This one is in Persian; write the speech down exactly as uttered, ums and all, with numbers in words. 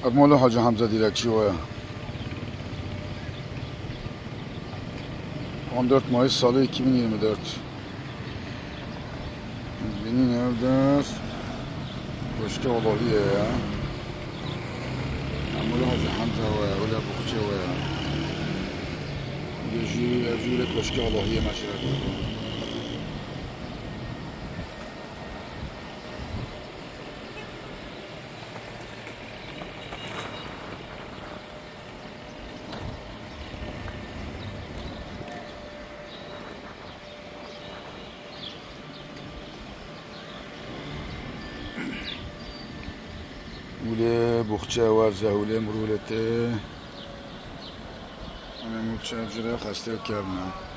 مال حاج حمزه دیلکچی وaya on dört Mayıs Salı iki bin yirmi dört. Beni nerede? Başka olabilir ya. Mال حاج حمزه وaya ولا بخچه وaya. يجي يجي لك başka olabilir مشهد. ولا بخچه ورزه ولا مرولته. أنا متشجرة خسته کردم.